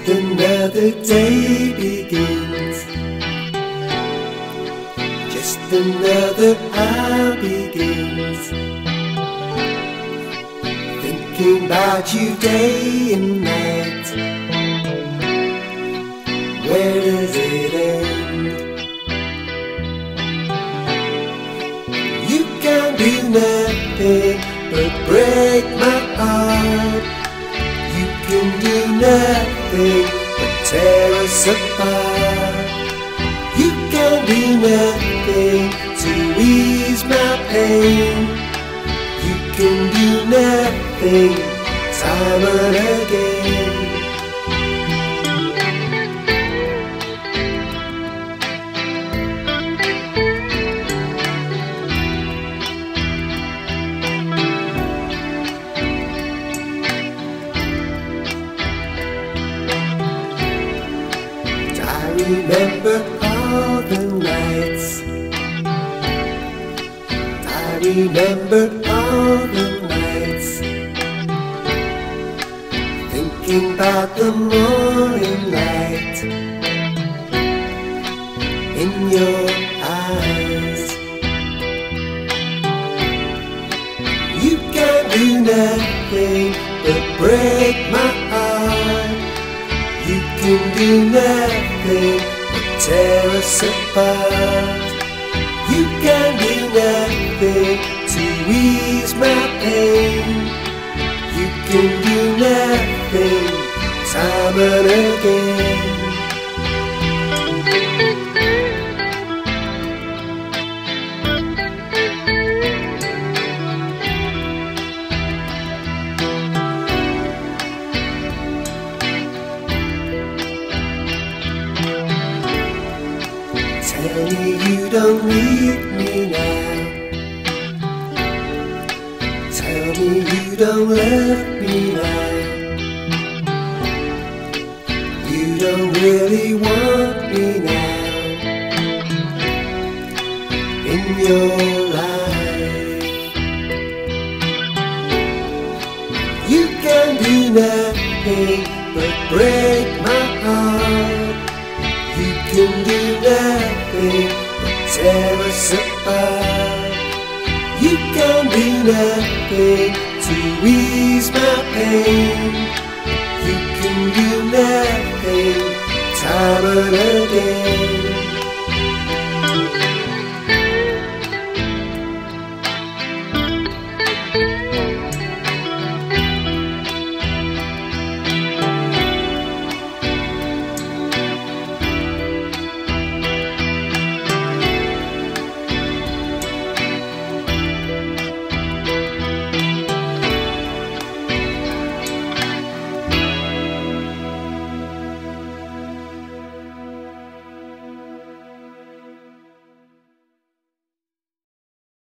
another day begins. Just another hour begins. Thinking about you day and night. Where does it end? You can't do nothing but break my heart. You can do nothing but tear us apart. You can do nothing to ease my pain. You can do nothing time and again. I remember all the nights. I remember all the nights. Thinking about the morning light in your eyes. You can't do nothing but break my heart. You can do nothing but tear us apart. You can do nothing to ease my pain. You can do nothing time and again. Tell me you don't need me now. Tell me you don't love me now. You don't really want me now in your life. You can do nothing but break my heart. You can do nothing but tear us apart. You can do nothing to ease my pain. You can do nothing time and again.